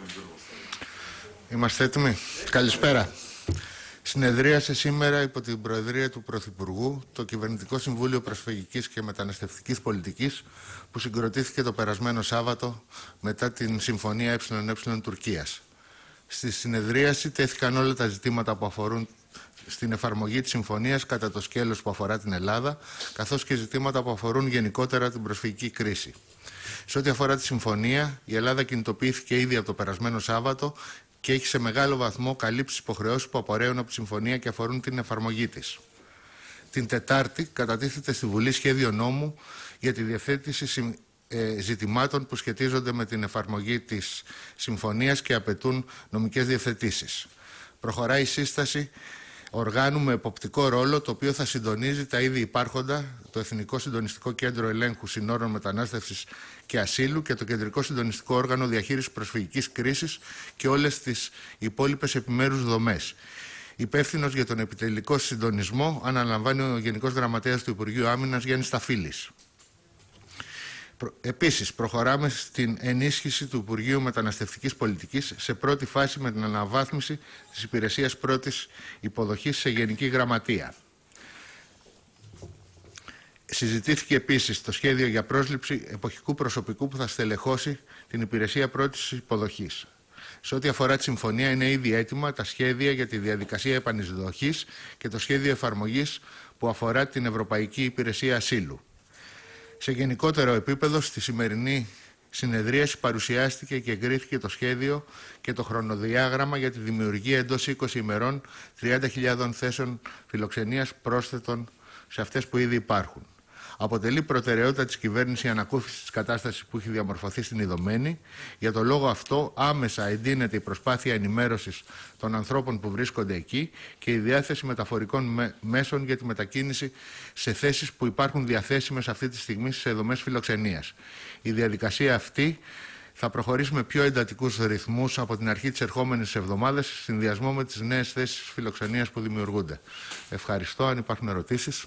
Είμαστε έτοιμοι. Καλησπέρα. Συνεδρίασε σήμερα υπό την Προεδρία του Πρωθυπουργού το Κυβερνητικό Συμβούλιο Προσφυγικής και Μεταναστευτικής Πολιτικής που συγκροτήθηκε το περασμένο Σάββατο μετά την Συμφωνία ΕΕ Τουρκίας. Στη συνεδρίαση τέθηκαν όλα τα ζητήματα που αφορούν στην εφαρμογή της συμφωνίας κατά το σκέλος που αφορά την Ελλάδα, καθώς και ζητήματα που αφορούν γενικότερα την προσφυγική κρίση. Σε ό,τι αφορά τη συμφωνία, η Ελλάδα κινητοποιήθηκε ήδη από το περασμένο Σάββατο και έχει σε μεγάλο βαθμό καλύψει τις υποχρεώσεις που απορρέουν από τη συμφωνία και αφορούν την εφαρμογή της. Την Τετάρτη κατατίθεται στη Βουλή σχέδιο νόμου για τη διευθέτηση ζητημάτων που σχετίζονται με την εφαρμογή της συμφωνίας και απαιτούν νομικές διευθετήσεις. Προχωράει η σύσταση οργάνου με εποπτικό ρόλο, το οποίο θα συντονίζει τα ήδη υπάρχοντα, το Εθνικό Συντονιστικό Κέντρο Ελέγχου Συνόρων Μετανάστευσης και Ασύλου και το Κεντρικό Συντονιστικό Όργανο Διαχείρισης Προσφυγικής Κρίσης και όλες τις υπόλοιπες επιμέρους δομές. Υπεύθυνος για τον επιτελικό συντονισμό αναλαμβάνει ο Γενικός Γραμματέας του Υπουργείου Άμυνας Γιάννης Σταφύλης. Επίσης, προχωράμε στην ενίσχυση του Υπουργείου Μεταναστευτικής Πολιτικής σε πρώτη φάση με την αναβάθμιση της υπηρεσίας πρώτης υποδοχής σε Γενική Γραμματεία. Συζητήθηκε επίσης το σχέδιο για πρόσληψη εποχικού προσωπικού που θα στελεχώσει την υπηρεσία πρώτης υποδοχής. Σε ό,τι αφορά τη συμφωνία, είναι ήδη έτοιμα τα σχέδια για τη διαδικασία επανεισδοχής και το σχέδιο εφαρμογής που αφορά την Ευρωπαϊκή Υπηρεσία Ασύλου. Σε γενικότερο επίπεδο, στη σημερινή συνεδρίαση παρουσιάστηκε και εγκρίθηκε το σχέδιο και το χρονοδιάγραμμα για τη δημιουργία εντός 20 ημερών 30.000 θέσεων φιλοξενίας πρόσθετων σε αυτές που ήδη υπάρχουν. Αποτελεί προτεραιότητα της κυβέρνησης η ανακούφιση της κατάστασης που έχει διαμορφωθεί στην Ιδωμένη. Για τον λόγο αυτό, άμεσα εντείνεται η προσπάθεια ενημέρωσης των ανθρώπων που βρίσκονται εκεί και η διάθεση μεταφορικών μέσων για τη μετακίνηση σε θέσεις που υπάρχουν διαθέσιμες αυτή τη στιγμή σε δομές φιλοξενίας. Η διαδικασία αυτή θα προχωρήσει με πιο εντατικούς ρυθμούς από την αρχή της ερχόμενης εβδομάδας, σε συνδυασμό με τις νέες θέσεις φιλοξενίας που δημιουργούνται. Ευχαριστώ. Αν υπάρχουν ερωτήσεις.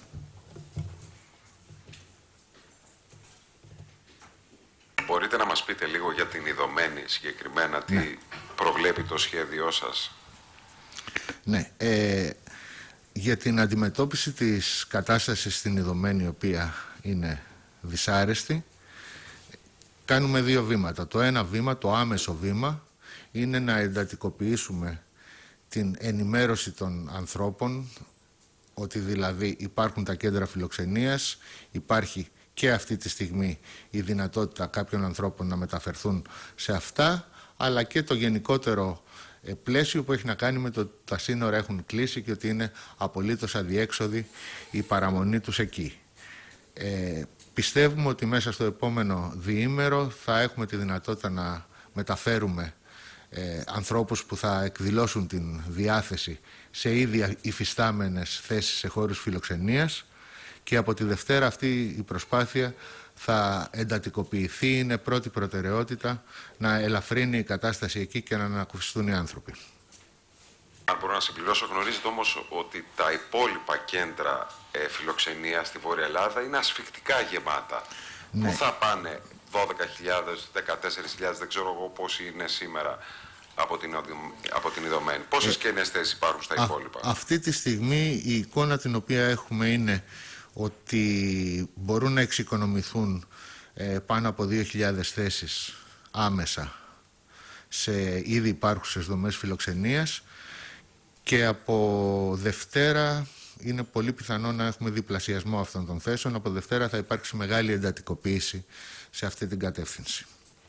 Μπορείτε να μας πείτε λίγο για την Ιδωμένη συγκεκριμένα, τι προβλέπει το σχέδιό σας? Ναι, για την αντιμετώπιση της κατάστασης στην Ιδωμένη, η οποία είναι δυσάρεστη, κάνουμε δύο βήματα. Το ένα βήμα, το άμεσο βήμα, είναι να εντατικοποιήσουμε την ενημέρωση των ανθρώπων, ότι δηλαδή υπάρχουν τα κέντρα φιλοξενίας, υπάρχει και αυτή τη στιγμή η δυνατότητα κάποιων ανθρώπων να μεταφερθούν σε αυτά, αλλά και το γενικότερο πλαίσιο που έχει να κάνει με το ότι τα σύνορα έχουν κλείσει και ότι είναι απολύτως αδιέξοδη η παραμονή τους εκεί. Πιστεύουμε ότι μέσα στο επόμενο διήμερο θα έχουμε τη δυνατότητα να μεταφέρουμε ανθρώπους που θα εκδηλώσουν την διάθεση σε ήδη υφιστάμενες θέσεις σε χώρους φιλοξενίας. Και από τη Δευτέρα αυτή η προσπάθεια θα εντατικοποιηθεί, είναι πρώτη προτεραιότητα να ελαφρύνει η κατάσταση εκεί και να ανακουφιστούν οι άνθρωποι. Αν μπορώ να συμπληρώσω, γνωρίζετε όμως ότι τα υπόλοιπα κέντρα φιλοξενία στη Βόρεια Ελλάδα είναι ασφικτικά γεμάτα. Ναι. Πού θα πάνε 12.000, 14.000, δεν ξέρω εγώ πόσοι είναι σήμερα από την Ιδωμένη? Πόσες κενές θέσεις υπάρχουν στα υπόλοιπα? Αυτή τη στιγμή η εικόνα την οποία έχουμε είναι ότι μπορούν να εξοικονομηθούν πάνω από 2.000 θέσεις άμεσα σε ήδη υπάρχουσες δομές φιλοξενίας και από Δευτέρα είναι πολύ πιθανό να έχουμε διπλασιασμό αυτών των θέσεων. Από Δευτέρα θα υπάρξει μεγάλη εντατικοποίηση σε αυτή την κατεύθυνση.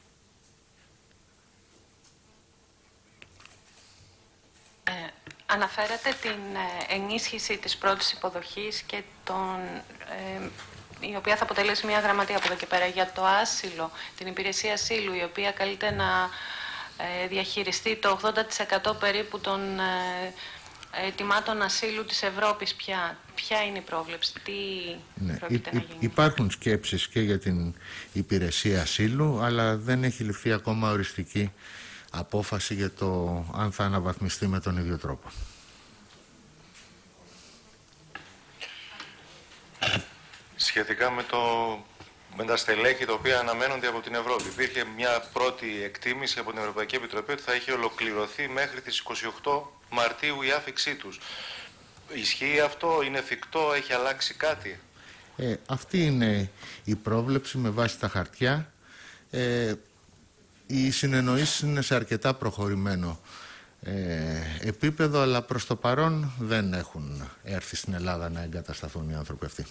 Αναφέρατε την ενίσχυση της πρώτης υποδοχής και η οποία θα αποτελέσει μια γραμματεία από εδώ και πέρα για το άσυλο, την υπηρεσία ασύλου, η οποία καλείται να διαχειριστεί το 80% περίπου των αιτημάτων ασύλου της Ευρώπης. Ποια είναι η πρόβλεψη, τι πρόκειται να γίνει? Υπάρχουν σκέψεις και για την υπηρεσία ασύλου, αλλά δεν έχει ληφθεί ακόμα οριστική απόφαση για το αν θα αναβαθμιστεί με τον ίδιο τρόπο. Σχετικά με το με τα στελέχη τα οποία αναμένονται από την Ευρώπη. Υπήρχε μια πρώτη εκτίμηση από την Ευρωπαϊκή Επιτροπή ότι θα είχε ολοκληρωθεί μέχρι τις 28 Μαρτίου η άφιξή τους. Ισχύει αυτό, είναι εφικτό, έχει αλλάξει κάτι? Αυτή είναι η πρόβλεψη με βάση τα χαρτιά. Οι συνεννοήσεις είναι σε αρκετά προχωρημένο επίπεδο, αλλά προς το παρόν δεν έχουν έρθει στην Ελλάδα να εγκατασταθούν οι άνθρωποι αυτοί.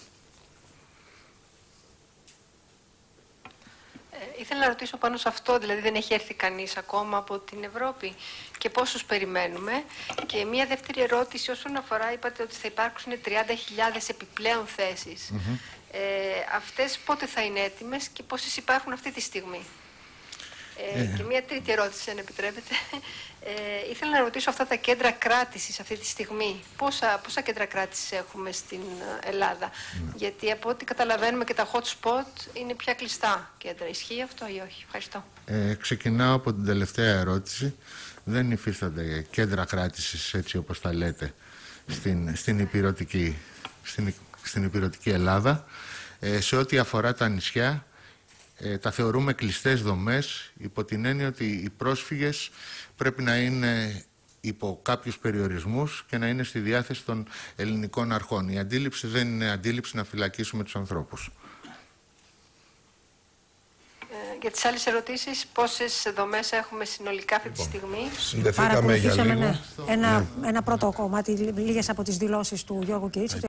Ήθελα να ρωτήσω πάνω σε αυτό, δηλαδή δεν έχει έρθει κανείς ακόμα από την Ευρώπη και πόσους περιμένουμε? Και μία δεύτερη ερώτηση όσον αφορά, είπατε ότι θα υπάρξουν 30.000 επιπλέον θέσεις. Αυτές πότε θα είναι έτοιμες και πόσες υπάρχουν αυτή τη στιγμή? Και μία τρίτη ερώτηση, αν επιτρέπετε. Ήθελα να ρωτήσω αυτά τα κέντρα κράτησης αυτή τη στιγμή. Πόσα κέντρα κράτησης έχουμε στην Ελλάδα? Γιατί από ό,τι καταλαβαίνουμε και τα hot spot είναι πια κλειστά κέντρα. Ισχύει αυτό ή όχι? Ευχαριστώ. Ξεκινάω από την τελευταία ερώτηση. Δεν υφίστανται κέντρα κράτησης, έτσι όπως τα λέτε, στην υπηρετική Ελλάδα. Σε ό,τι αφορά τα νησιά, τα θεωρούμε κλειστές δομές, υπό την έννοια ότι οι πρόσφυγες πρέπει να είναι υπό κάποιους περιορισμούς και να είναι στη διάθεση των ελληνικών αρχών. Η αντίληψη δεν είναι αντίληψη να φυλακίσουμε τους ανθρώπους. Για τις άλλες ερωτήσεις, πόσες δομές έχουμε συνολικά αυτή τη στιγμή? Παρακολουθήσαμε ένα πρώτο κομμάτι, λίγες από τις δηλώσεις του Γιώργου Κυρίτσου.